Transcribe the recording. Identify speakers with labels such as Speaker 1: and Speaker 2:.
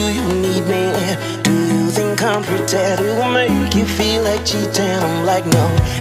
Speaker 1: you need me? Do you think I'm pretend? It will make you feel like cheating? I'm like, no.